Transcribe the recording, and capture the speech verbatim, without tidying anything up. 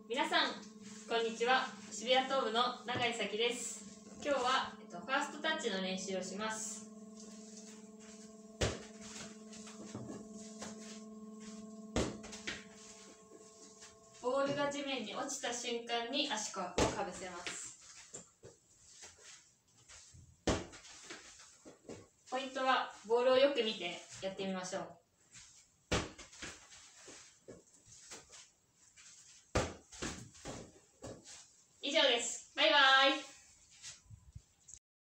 皆さんこんにちは。渋谷東部の永井咲です。今日は、えっと、ファーストタッチの練習をします。ボールが地面に落ちた瞬間に足をかぶせます。ポイントはボールをよく見てやってみましょう。